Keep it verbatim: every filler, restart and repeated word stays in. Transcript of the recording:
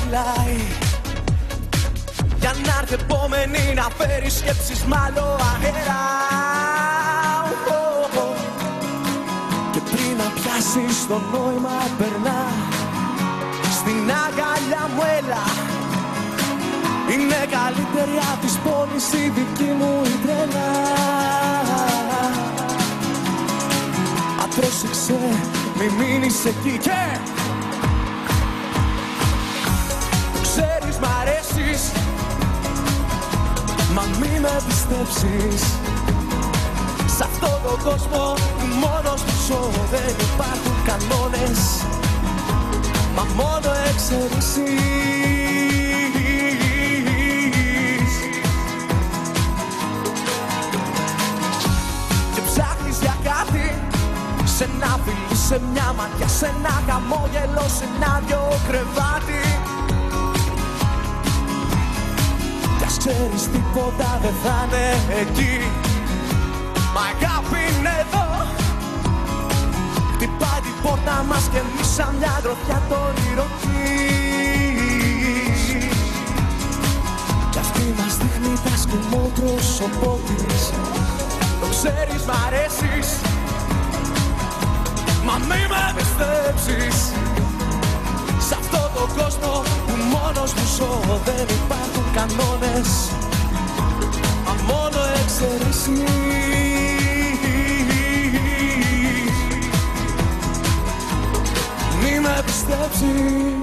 φυλάει, για να έρθει επόμενη να φέρει σκέψεις μ' άλλο αέρα. Και πριν να πιάσεις το νόημα περνά στην αγκαλιά μου, έλα. Είναι καλύτερη απ' τις πόλεις η δική μου η τρέλα. Απρόσεξε, μη μείνεις εκεί και το ξέρεις μ' αρέσεις, μα μη με πιστέψεις. Σ' αυτόν τον κόσμο που μόνος του ζω, δεν υπάρχουν κανόνες, μα μόνο εξαιρέσεις. Και ψάχνεις για κάτι, σε ένα φιλί, σε μια ματιά, σε ένα χαμόγελο, σε ένα δυο κρεβάτι. Κι ας ξέρεις τίποτα δεν θα είναι εκεί, μα αγάπη είναι εδώ. Χτυπάει την πόρτα μας και εμείς σαν μια γροθιά το όνειρο της. Κι αυτή μας δείχνει τα σκυμμό πρόσωπό της. Το ξέρεις μ' αρέσεις, μα μη με πιστέψεις. Σ' αυτόν τον κόσμο που μόνος μου ζω, δεν υπάρχουν κανόνες, μα μόνο εξαιρέσεις. Μη με πιστέψεις.